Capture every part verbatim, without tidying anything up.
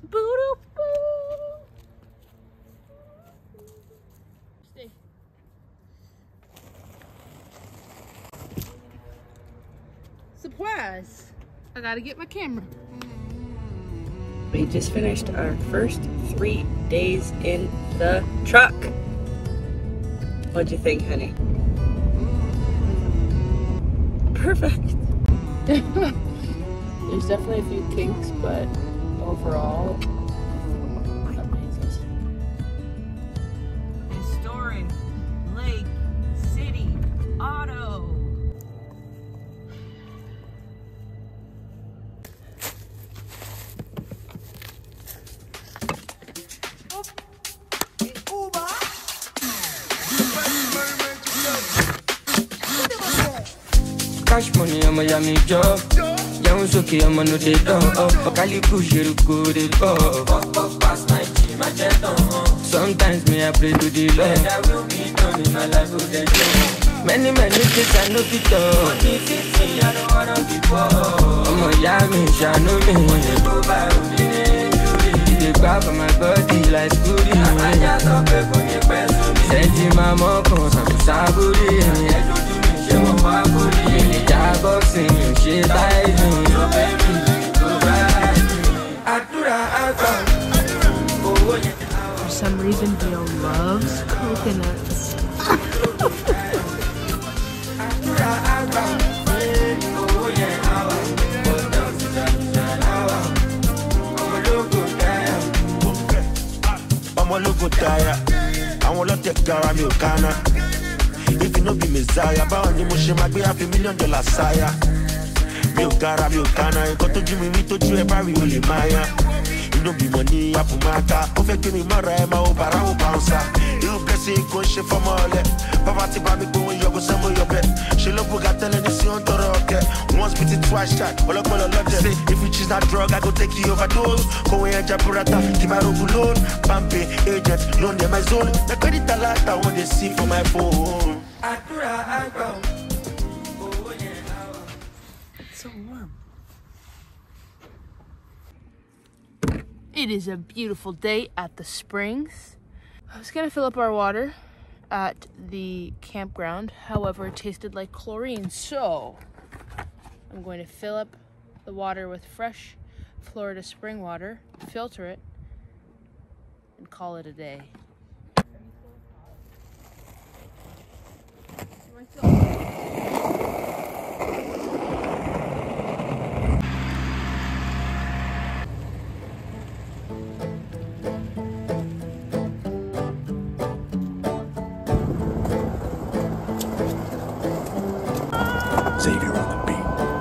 Boo-doo-boo. Stay. Surprise! I gotta get my camera. We just finished our first three days in the truck. What'd you think, honey? Perfect. There's definitely a few kinks, but overall, amazing. Historic Lake City Auto. Cash money, I'm a yummy job. Young Suki, I'm a no day dog. Okali push you to the oh. Past my team, I get on. Sometimes me, I pray to the Lord. I will be done in my life with the day. Many, many things I know fit up. I don't wanna be poor. I'm a yummy, shall know me. When you go by, they grab my body like Scooby. I just don't pay for me, person. Send my mom, cause I'm saburi. For some reason, Dio loves coconuts. I'm a local tire. I want to take care of me. If you no be Messiah, but on the motion, I be half a million dollar sire. Mi o gara, mi o kana, you got to do me, me to do a barry, only Maya. You no be money, I put my car. If you give me my rhyme, I will barrow bouncer. You bless it, go shit for more. Papa, tip me, go when you go somewhere your bed. She love who got telling this on the rocket. Once beat it, twice shot. All I call a lot say, if you choose that drug, I go take you overdose. Go away and Jaburata, keep my room alone. Pampe, agent, loan them my zone. The credit a lot, I want to see for my phone. It's so warm. It is a beautiful day at the springs. I was gonna fill up our water at the campground, however it tasted like chlorine, so I'm going to fill up the water with fresh Florida spring water, filter it, and call it a day. Xavier on the beat.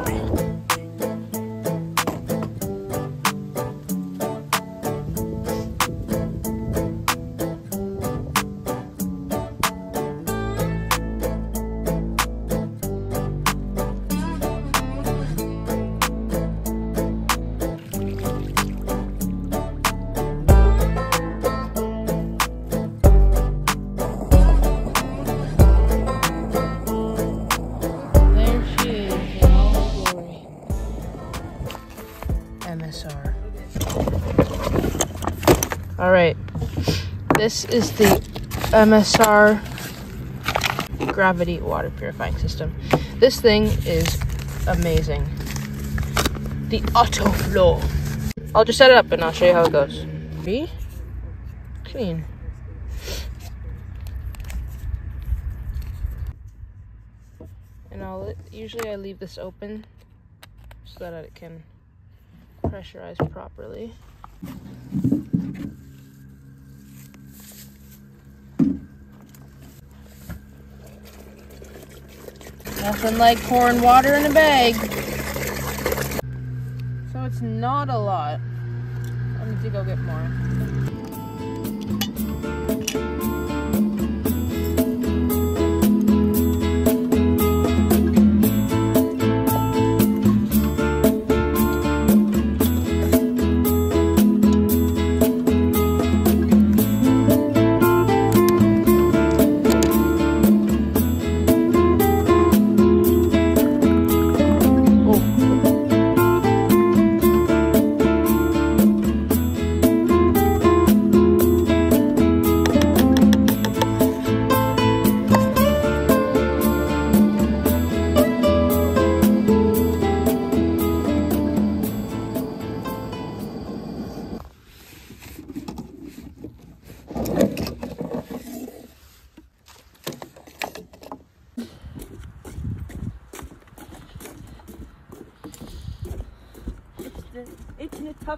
All right, this is the M S R gravity water purifying system. This thing is amazing. The Auto Flow. I'll just set it up and I'll show you how it goes. Be clean. And I'll usually I leave this open so that it can pressurize properly. Nothing like pouring water in a bag. So it's not a lot. I need to go get more.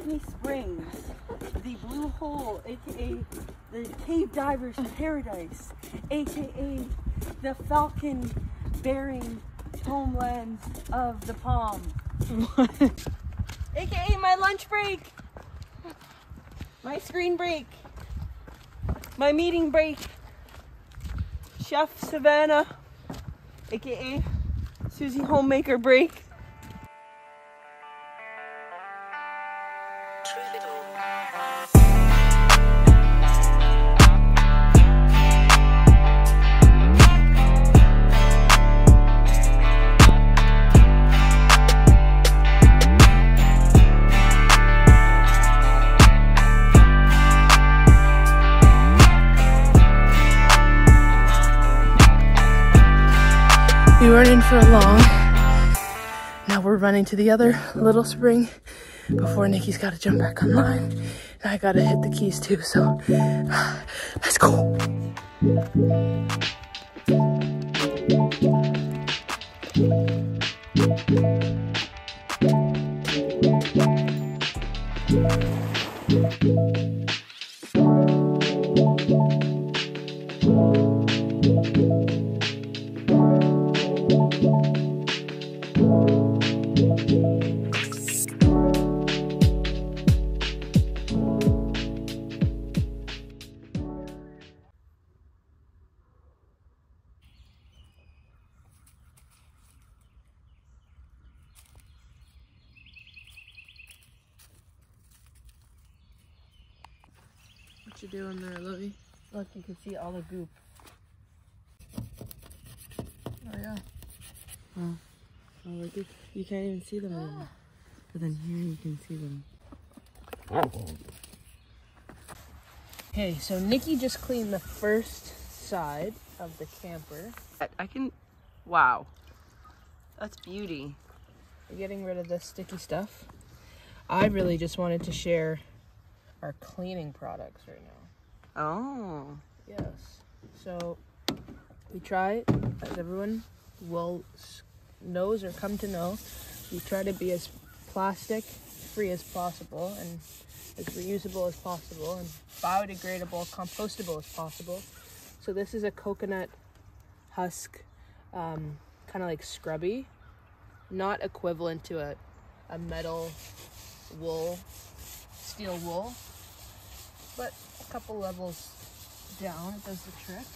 Whitney Springs, the Blue Hole, aka the Cave Diver's Paradise, aka the Falcon bearing homelands of the Palm. A K A my lunch break, my screen break, my meeting break. Chef Savannah, A K A Susie Homemaker break. We weren't in for long. Now we're running to the other little spring before Nikki's got to jump back online. And I got to hit the keys too, so let's go. What you doing there, Lovey? Look, you can see all the goop. Oh yeah. Oh, oh look, you, you can't even see them anymore. But then here you can see them. Okay, so Nikki just cleaned the first side of the camper. I, I can, wow. That's beauty. We're getting rid of the sticky stuff. I really just wanted to share our cleaning products right now. Oh. Yes. So we try, as everyone will knows or come to know, we try to be as plastic free as possible and as reusable as possible and biodegradable, compostable as possible. So this is a coconut husk, um, kind of like scrubby, not equivalent to a, a metal wool, steel wool, but a couple levels down, it does the trick.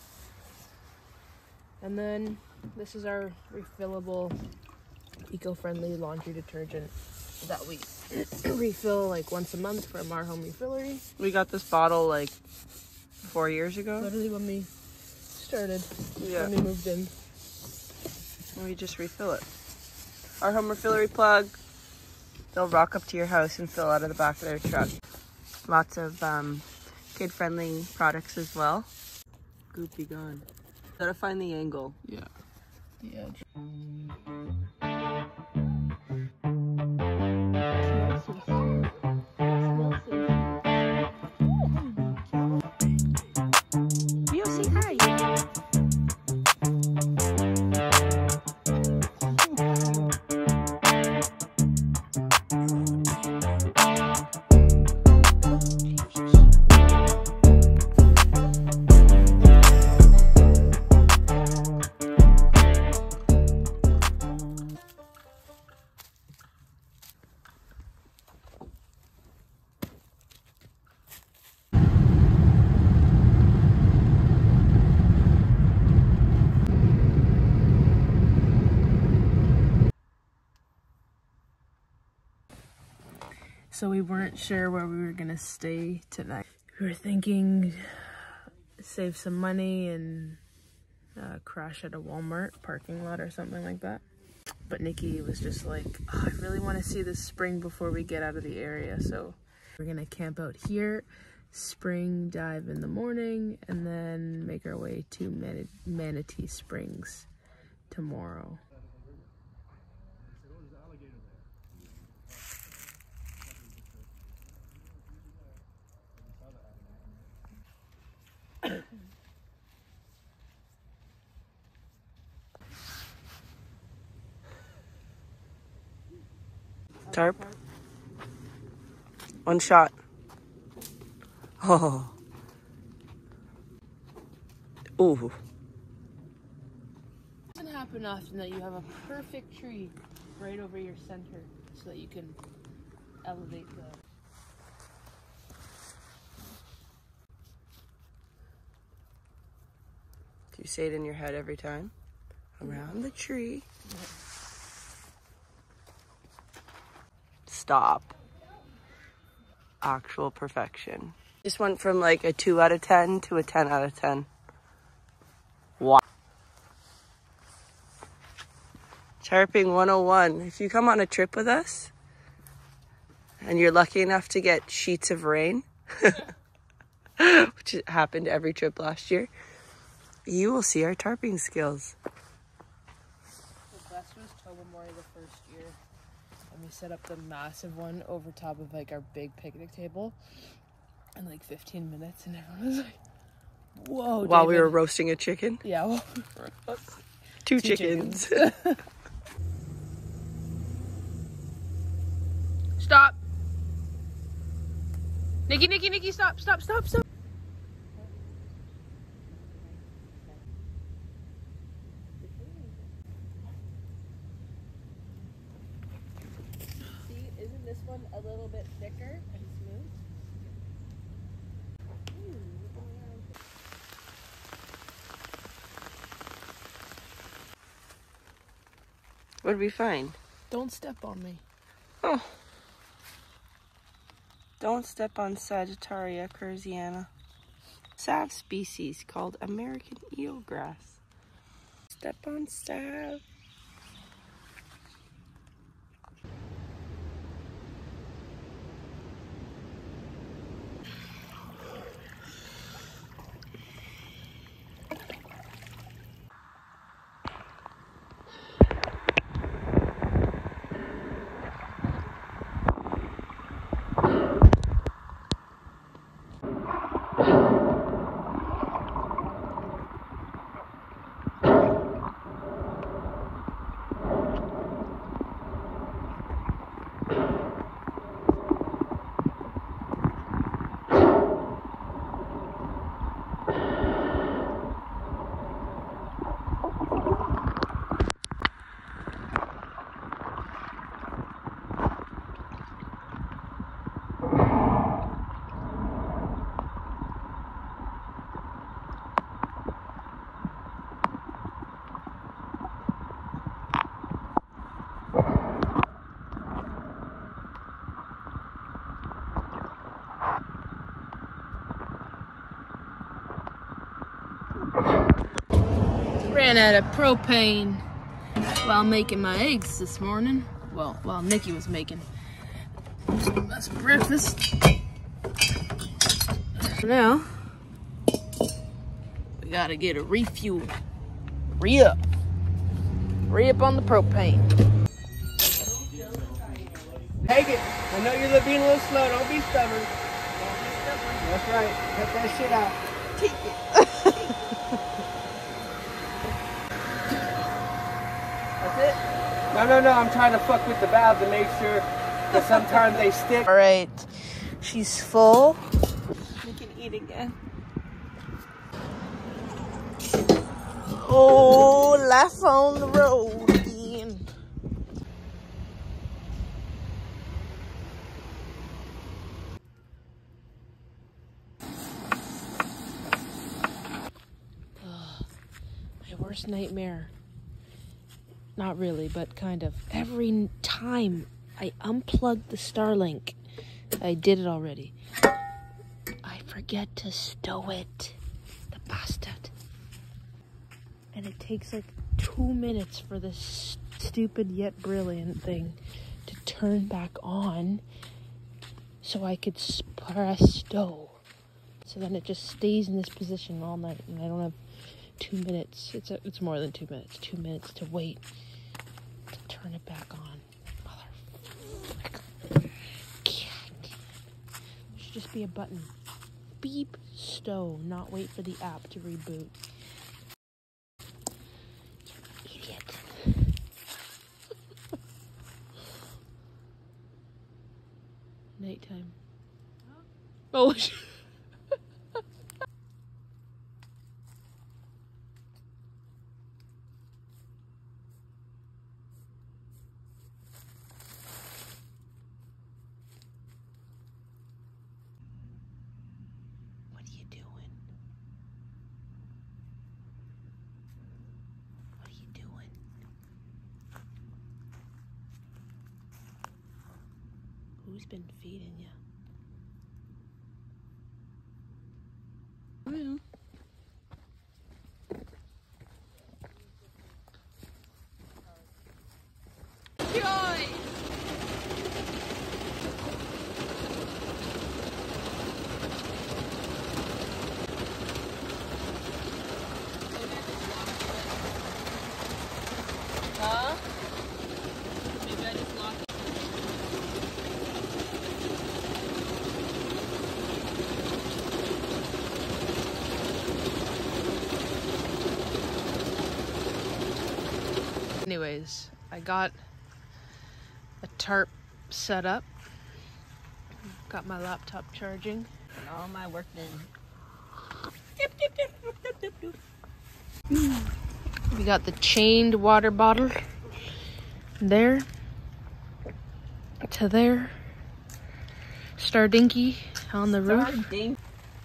And then this is our refillable, eco-friendly laundry detergent that we refill like once a month from our home refillery. We got this bottle like four years ago. Literally when we started, Yeah. when we moved in. And we just refill it. Our home refillery plug, they'll rock up to your house and fill out of the back of their truck. Lots of um, kid-friendly products as well. Goopy gone. Gotta find the angle. Yeah. The edge. You say hi. So we weren't sure where we were gonna stay tonight. We were thinking save some money and uh, crash at a Walmart parking lot or something like that. But Nikki was just like, oh, I really want to see this spring before we get out of the area. So we're gonna camp out here, spring dive in the morning, and then make our way to Man Manatee Springs tomorrow. Tarp. One shot. Oh. Ooh. It doesn't happen often that you have a perfect tree right over your center so that you can elevate the... Do you say it in your head every time? Around the tree. Stop. Actual perfection. Just went from like a two out of ten to a ten out of ten. Wow. Tarping one oh one. If you come on a trip with us and you're lucky enough to get sheets of rain, which happened every trip last year, you will see our tarping skills. The best was Tobermory the first year. And we set up the massive one over top of like our big picnic table in like fifteen minutes, and everyone was like, whoa, While David. we were roasting a chicken? Yeah, well, Two, two chickens. chickens. Stop. Nikki, Nikki, Nikki, stop, stop, stop, stop. See, isn't this one a little bit thicker and smooth? What did we find? Don't step on me. Oh. Don't step on Sagittaria curziana. Salve species called American eelgrass. Step on salve. Ran out of propane while making my eggs this morning. Well, while Nikki was making us breakfast. Now, we gotta get a refuel. Re-up. Re-up on the propane. Take it. I know you're being a little slow. Don't be stubborn. Don't be stubborn. That's right. Cut that shit out. Take it. That's it? No, no, no. I'm trying to fuck with the valve to make sure that sometimes they stick. All right, she's full. We can eat again. Oh, life on the road again. Ugh, my worst nightmare. Not really, but kind of. Every time I unplug the Starlink, I did it already, I forget to stow it. The bastard. And it takes like two minutes for this stupid yet brilliant thing to turn back on so I could press stow. So then it just stays in this position all night, and I don't have two minutes. It's a, it's more than two minutes. Two minutes to wait to turn it back on. Motherfucker. There should just be a button. Beep, stow, not wait for the app to reboot. Nighttime. Oh, sh- What are you doing? What are you doing? Who's been feeding you? Huh? Maybe I just lost it. Anyways, I got a tarp set up. Got my laptop charging. And all my work done. We got the chained water bottle there to there. Stardinky on the roof. Ding.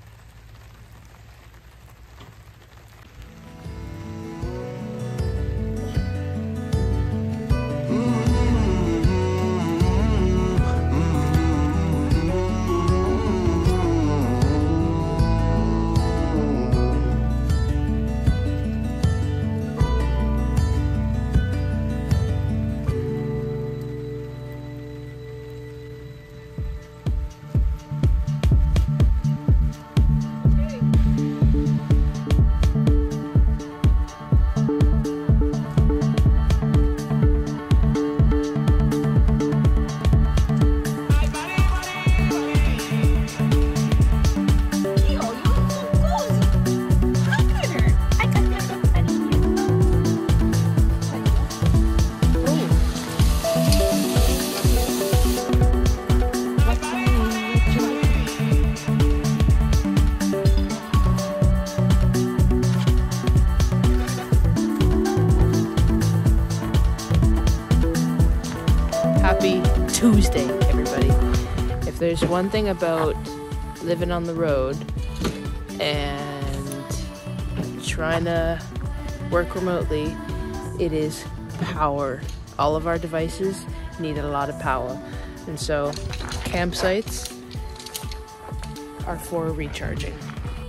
Happy Tuesday, everybody. If there's one thing about living on the road and trying to work remotely, it is power. All of our devices need a lot of power. And so campsites are for recharging.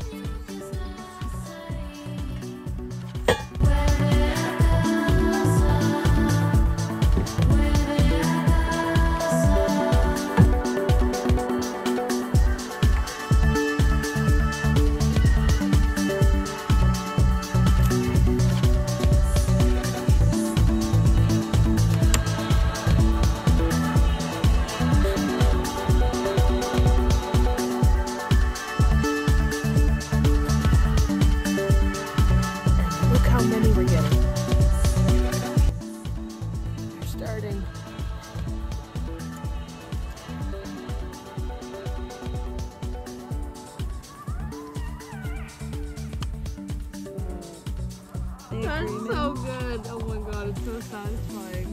Look how many we're getting. They're starting. That's so good. Oh my god, it's so satisfying.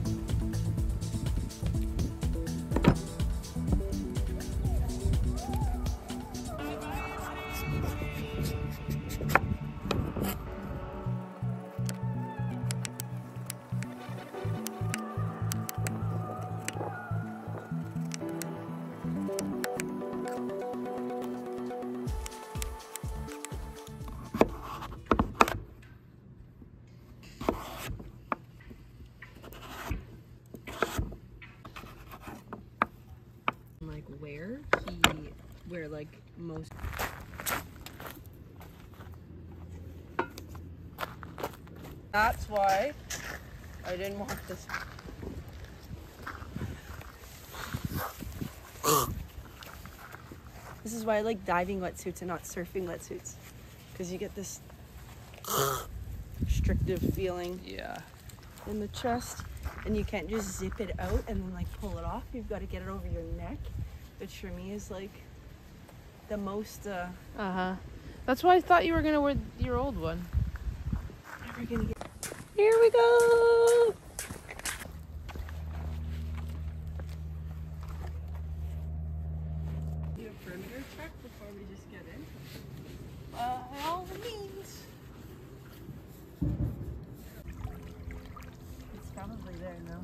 Like where he, where like most. That's why I didn't want this. This is why I like diving wetsuits and not surfing wetsuits, because you get this restrictive feeling Yeah. in the chest, and you can't just zip it out and then like pull it off. You've got to get it over your neck, which for me is like the most. Uh, Uh huh. That's why I thought you were gonna wear your old one. never gonna get. Here we go. Do a perimeter check before we just get in. Uh, by all means. It's probably there now.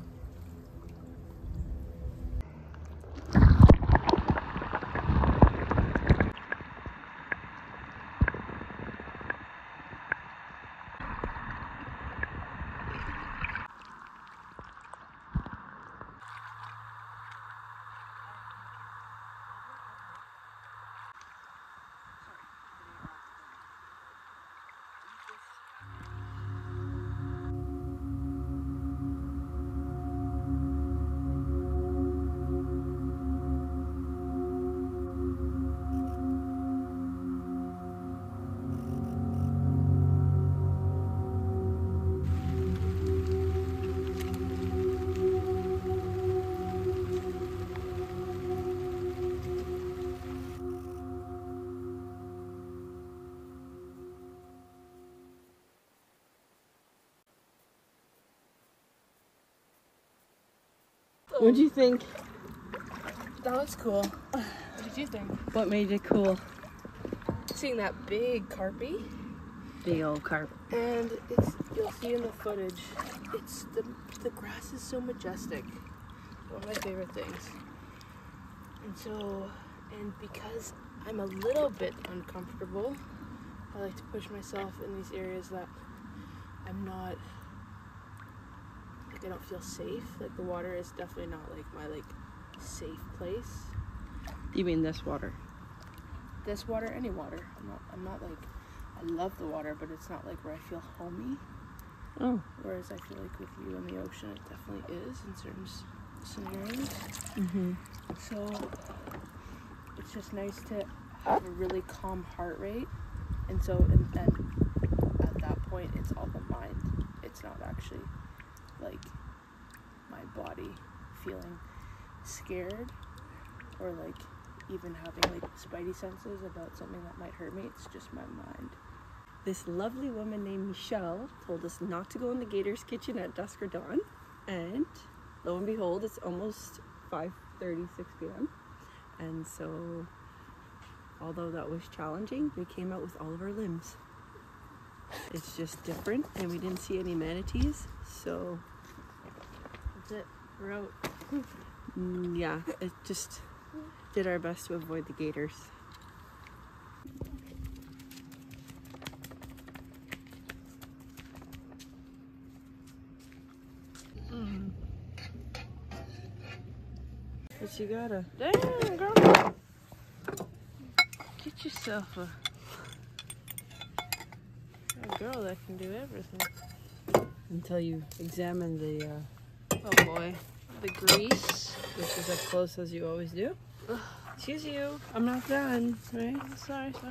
What'd you think? That was cool. What did you think? What made it cool? Seeing that big carpy, Big old carp. and it's you'll see in the footage. It's the the grass is so majestic. One of my favorite things. And so, and because I'm a little bit uncomfortable, I like to push myself in these areas that I'm not. Like I don't feel safe. Like the water is definitely not like my like safe place. You mean this water? This water, any water. I'm not. I'm not like. I love the water, but it's not like where I feel homey. Oh. Whereas I feel like with you in the ocean, it definitely is in certain s- scenarios. Mm-hmm. So it's just nice to have a really calm heart rate, and so and, and at that point, it's all the mind. It's not actually like my body feeling scared or like even having like spidey senses about something that might hurt me. It's just my mind. This lovely woman named Michelle told us not to go in the Gator's kitchen at dusk or dawn, and lo and behold, it's almost five thirty, six p.m. And so, although that was challenging, we came out with all of our limbs. It's just different, and we didn't see any manatees, so That's it. We're out. mm, yeah, it just did our best to avoid the gators. Mm. But you gotta. Damn, girl. Get yourself a, a girl that can do everything. Until you examine the, uh, Oh boy. The grease. which is as close as you always do. Excuse you, I'm not done, right? Sorry, sorry.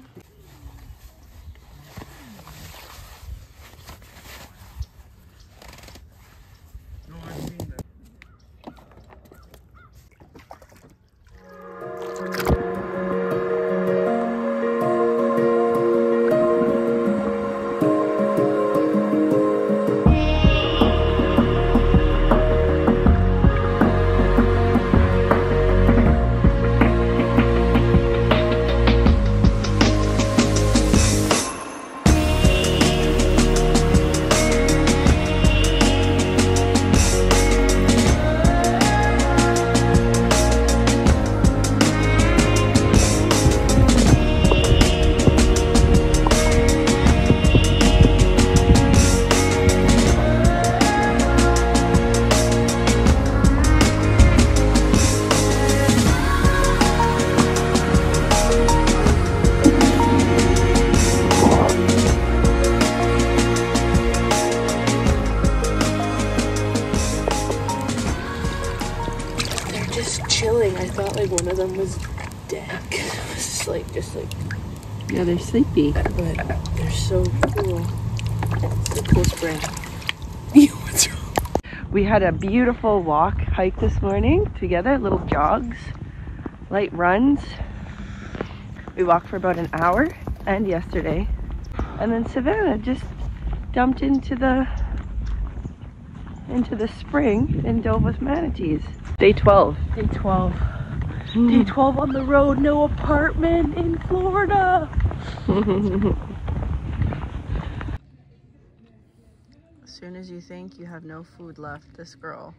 Chilling. I thought like one of them was dead. It was just like, just like, Yeah, they're sleepy. but they're so cool. It's a cool spring. What's wrong? We had a beautiful walk, hike this morning together, little jogs, light runs. We walked for about an hour, and yesterday. And then Savannah just dumped into the into the spring and dove with manatees. Day twelve. Day twelve. Day twelve on the road, no apartment in Florida. As soon as you think you have no food left, this girl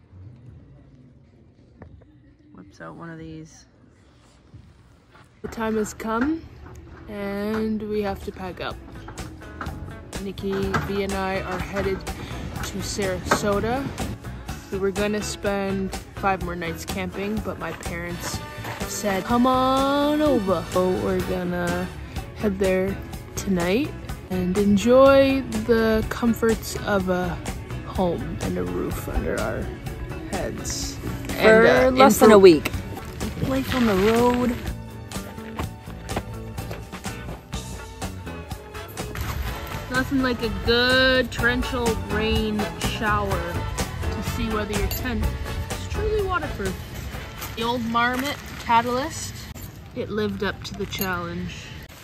whips out one of these. The time has come and we have to pack up. Nikki, B, and I are headed to Sarasota. We were gonna spend five more nights camping, but my parents said, come on over. So we're gonna head there tonight and enjoy the comforts of a home and a roof under our heads. For and, uh, less than a week. Life on the road. Nothing like a good torrential rain shower to see whether your tent is truly waterproof. The old Marmot Catalyst, it lived up to the challenge.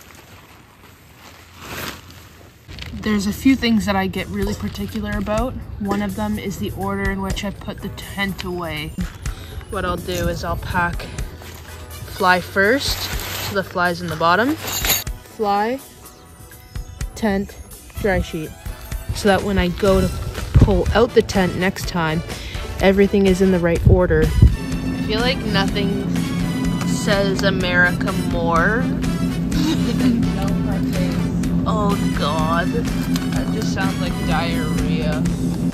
There's a few things that I get really particular about. One of them is the order in which I put the tent away. What I'll do is I'll pack fly first, so the fly's in the bottom. Fly, tent, dry sheet, so that when I go to pull out the tent next time, everything is in the right order. I feel like nothing says America more. Oh God, that just sounds like diarrhea.